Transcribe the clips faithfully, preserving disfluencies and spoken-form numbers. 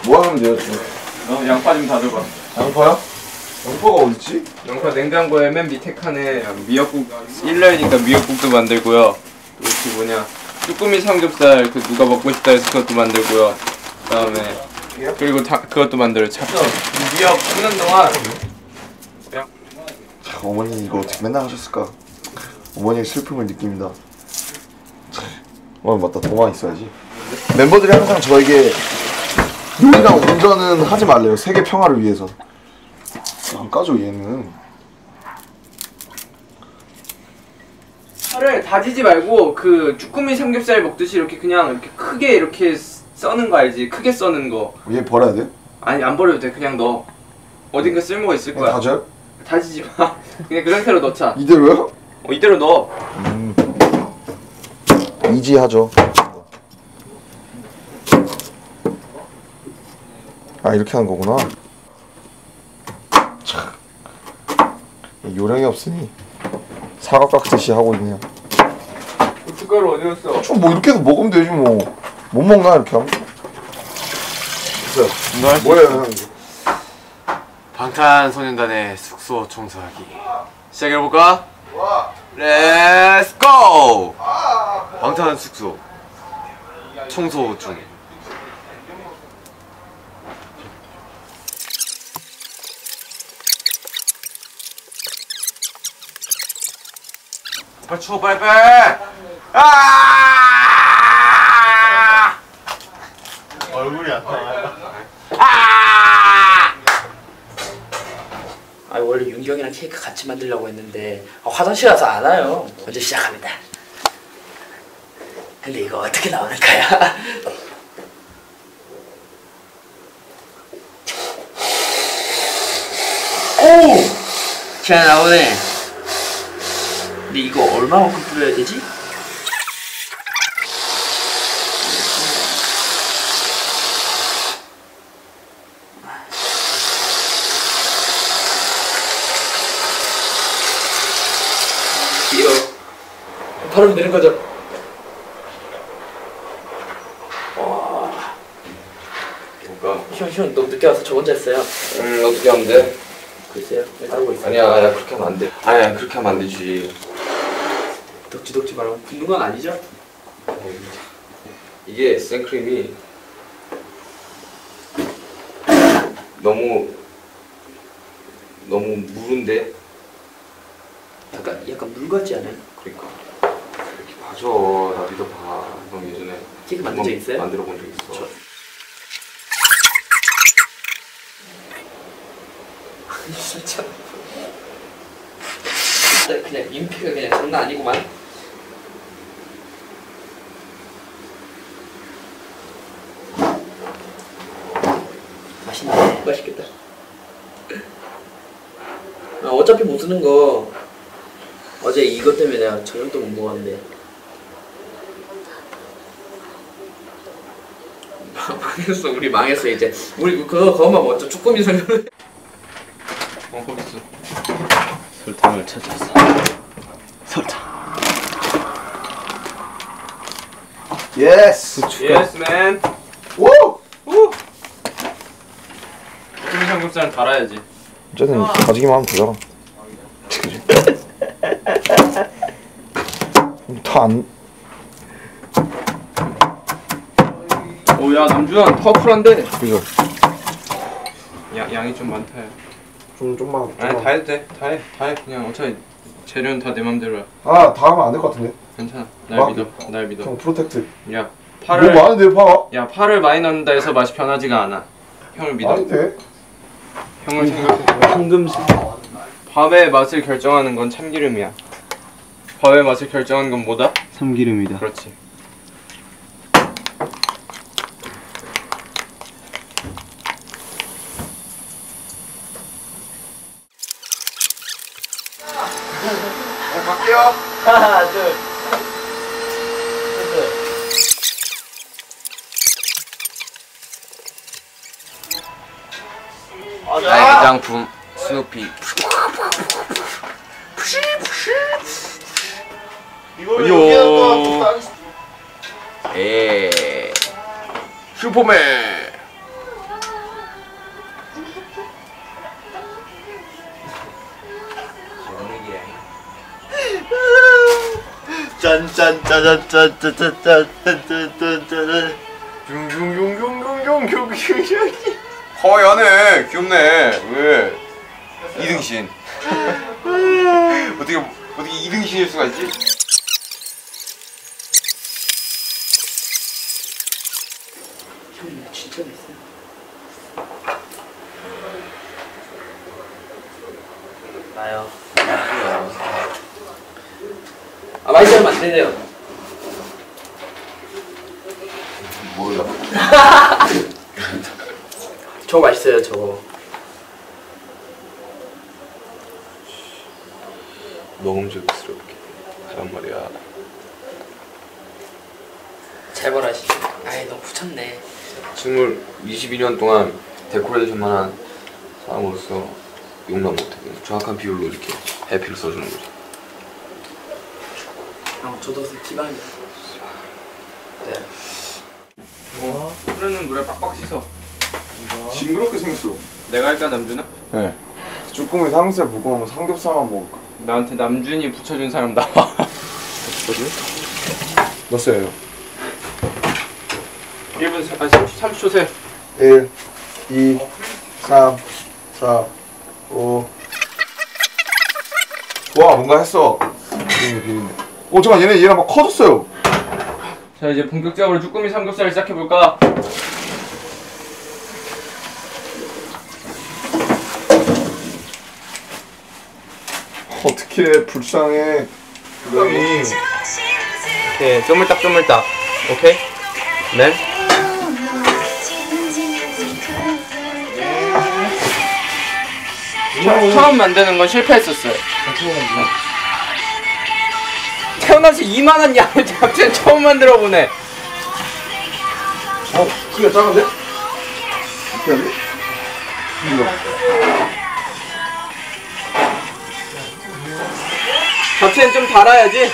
뭐 하면 돼요 지금? 어, 양파 좀 다져봐. 양파요? 양파가 어딨지? 양파 냉장고에 맨 밑에 칸에 미역국 일러니까 미역국도 만들고요. 그리고 그 뭐냐 쭈꾸미 삼겹살 그 누가 먹고 싶다 해서 그것도 만들고요. 그다음에 그리고 다, 그것도 만들어요. 잡채. 미역 굽는 동안. 참, 어머니 이거 어떻게 맨날 하셨을까? 어머니의 슬픔을 느낍니다. 어 맞다 도마 있어야지. 멤버들이 항상 저에게 요리랑 운전은 하지 말래요. 세계 평화를 위해서. 안 까져 얘는. 파를 다지지 말고 그 쭈꾸미 삼겹살 먹듯이 이렇게 그냥 이렇게 크게 이렇게 써는 거 알지? 크게 써는 거. 얘 버려야 돼? 아니 안 버려도 돼. 그냥 넣어. 어딘가 쓸모가 있을 거야. 다져요? 다지지 마. 그냥 그 상태로 넣자. 이대로요? 어 이대로 넣어. 음. 이지하죠. 아 이렇게 하는 거구나. 참 요령이 없으니 사각 깎듯이 하고 있네요. 고춧가루 어디 갔어? 좀 뭐 이렇게 해서 먹으면 되지 뭐. 못 먹나 이렇게 하면? 됐어요. 뭐예요? 방탄소년단의 숙소 청소하기 시작해볼까? 렛츠 고! 방탄 숙소 청소 중. 빨리 추워 빨리 빨리! 아! 얼굴이 안 나와요. 아! 아 원래 윤기 형이랑 케이크 같이 만들려고 했는데 아, 화장실 가서 안 와요. 먼저 시작합니다. 근데 이거 어떻게 나오는 거야? 오! 잘 나오네. 근데 이거 얼마만큼 뿌려야 되지? 이거 바로 되는 거죠? 와. 뭘까? 형, 형 너무 늦게 와서 저 혼자 했어요. 음 어떻게 하면 돼? 글쎄요, 왜 따르고 있어요? 아니야 아니야 그렇게 하면 안 돼. 아니야 그렇게 하면 안 되지. 덕지 덕지 말하면 굽는 건 아니죠? 이게 생크림이 너무 너무 무른데. 약간 약간 물 같지 않아요? 그러니까 이렇게 봐줘. 나 믿어봐. 형 예전에 케이크 만든 적 있어요? 만들어 본 적 있어. 저... 진짜 진짜 그냥 인피가 그냥 장난 아니구만. 맛있네. 맛있겠다. 아, 어차피 못 쓰는 거 어제 이것 때문에 내가 저녁도 못 먹었는데 망했어. 우리 망했어 이제. 우리 그거 그거만 먹자. 쭈꾸미 설명. 어 거기 있어. 설탕을 찾았어. 설탕. 예스. 예스 맨. 오. 우. 쭈꾸미 삼겹살은 달아야지. 어쨌든 가지기만 하면 되잖아. 다 안. 오야 남주현 퍼플한데. 그죠. 양 양이 좀 많다. 좀 좀만. 아니 다 해도 돼. 다 해. 다 해. 그냥 어차피 재료는 다 내 맘대로야. 아, 다 하면 안 될 것 같은데. 괜찮아. 날 막, 믿어. 날 믿어. 형 프로텍트. 야 뭐 파를 많은데요, 파가? 야 파를 많이 넣는다 해서 맛이 변하지가 않아. 형을 믿어. 아닌데. 형을 생각해. 황금색. 밥의 맛을 결정하는 건 참기름이야. 밥의 맛을 결정하는 건 뭐다? 참기름이다. 그렇지. 자, 갈게요. 하나, 둘. 나의 애장품 스누피. 이거 에 슈퍼맨. 짠짠짠짠짠짠짠짠짠짠 융융융융융융융융. 허연해. 귀엽네. 왜? 이등신. 어떻게 어떻게 이등신일 수가 있지? 형 진짜 됐어요. 나요. 아 많이 하면 안 되네요. 몰라. 저거 맛있어요 저거. 먹음직스럽게 하란 말이야. 잘 벌하시죠. 아이 너무 붙였네. 스물 이십이 년 동안 데코레이션만 한 사람으로서 용납 못해. 정확한 비율로 이렇게 해피를 써주는 거지. 아 저도 기방이야. 네. 어? 흐르는 물에 빡빡 씻어. 징그럽게 생겼어. 내가 할까 남준아? 네. 쭈꾸미 삼겹살 무거우면 삼겹살만 먹을까? 나한테 남준이 붙여준 사람 나와. 넣었어요. 일 분 아니 삼십 초 세. 일, 이, 삼, 사, 오. 와 뭔가 했어. 비린내 비린내. 오 잠깐 얘네 얘랑 막 커졌어요. 자 이제 본격적으로 쭈꾸미 삼겹살을 시작해볼까? 어떻게 불쌍해. 그거니. 오케이 쪼물딱 쪼물딱. 오케이? 네? 처, 처음 만드는 건 실패했었어요. 태어나서 이만한 양을 갑자기 처음 만들어보네. 어 크기가 작은데? 어떻게 하지? 이거. 겉에는 좀 달아야지.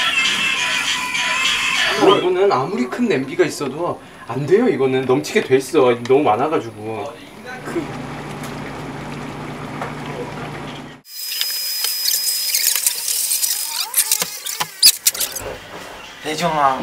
뭐 이거는 아무리 큰 냄비가 있어도 안 돼요. 이거는 넘치게 돼 있어. 너무 많아가지고. 그... 대정아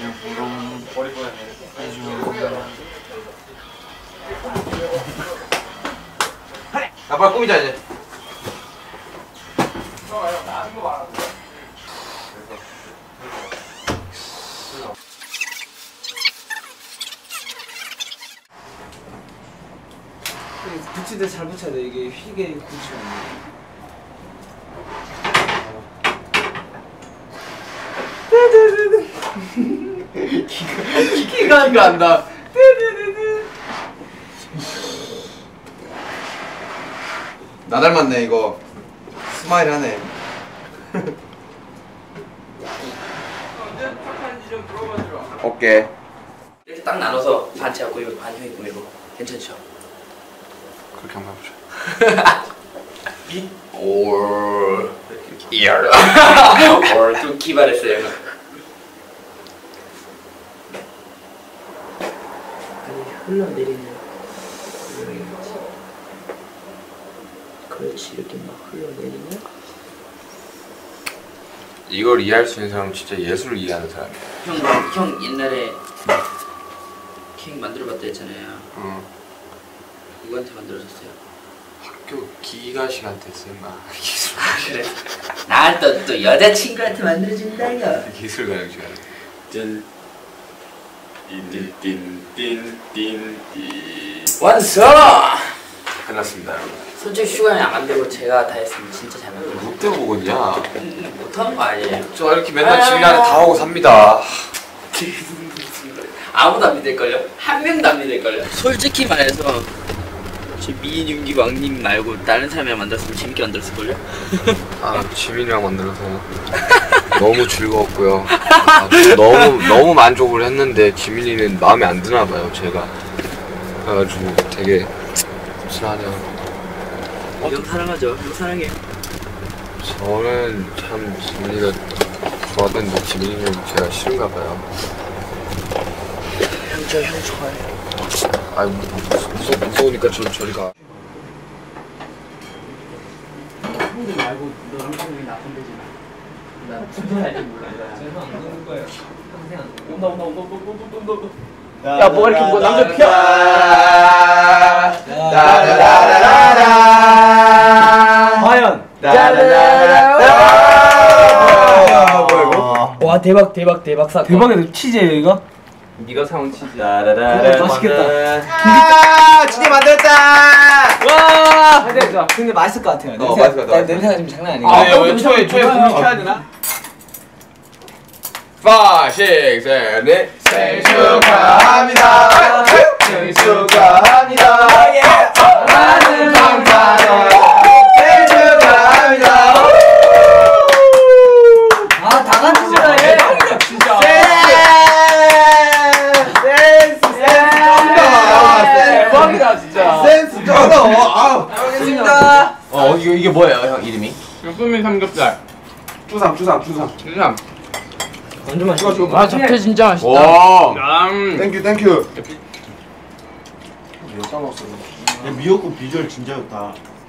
나 빨리 꾸미자 이제. 붙일 때 잘 붙여야 돼. 이게 휘게 붙이면 안 돼. 기가 기가 안 나. 나 닮았네 이거. 스마일 하네. 오케이. 이렇게 딱 나눠서 반 제가 꾸미고 반 형이 꾸미고 괜찮죠? 그렇게 한번 해보자. 올. 이열. 좀 기발했어요. 아니 흘러내리는 그렇지 이렇게 막 흘러내리면 이걸 이해할 수 있는 사람은 진짜 예술을 이해하는 사람이야. 형, 형 옛날에 케이크 만들어봤다 했잖아요. 응. 누구한테 만들어줬어요? 학교 기가 시간대 쓴가. 기술. 그래. 나또 또 여자친구한테 만들어준다 이거. 기술 가능 시간. 짠. 띵띵띵띵띵. 완성! 끝났습니다. 솔직히 슈가형이 안 만들고 제가 다 했으면 진짜 잘 만들었어요. 뭐 때문에 보고 있냐? 못하는 거 아니에요. 저 이렇게 맨날 지민이한테 다 하고 삽니다. 아무도 안 믿을걸요? 한 명도 안 믿을걸요? 솔직히 말해서 저 미인윤기 왕님 말고 다른 사람이랑 만들었으면 재밌게 만들었을걸요? 아 지민이랑 만들어서 너무 즐거웠고요. 아, 너무 너무 만족을 했는데 지민이는 마음에 안 드나 봐요. 제가 그래가지고 되게 씁쓸하네요. 형 사랑하죠? 형 사랑해요. 저는 참 지민이가 좋아하던데 지민이는 제가 싫은가 봐요. 형 저 형 좋아해요. 아 무서 무서우니까 저 저리 가. 형들 말고 너랑 형이 나쁜 데지 마. 야, 뭐 이렇게 뭐 남자 피어? 과연. 와 대박 대박 대박 사. 대박이다. 치즈예요 이거? 네가 사온 치즈. 맛있겠다. 아, 진짜 만들었다. 와. 근데, 근데 맛있을 것 같아요. 어, 맛있을 것 같아. 냄새가 지금 장난 아니에요. 아, 왜 초에 초에 불 켜야 되나? 파, 식, 셋, 넷. 생일 축하합니다. 생일 축하합니다. 사랑하는 방탄에 생일 축하합니다. 아, 다 같이 좋아해. 진짜. 센스 센스 대박이다 진짜. 센스 쩔어. 아우. 알겠습니다. 어 이거 이게 뭐예요 형 이름이? 쭈꾸미 삼겹살. 주삼 주삼 주삼. 진짜. 완전 맛있어. 아 잡채 진짜 맛있다. 와. 음. 땡큐 땡큐. 미역국 비주얼 진짜 좋다.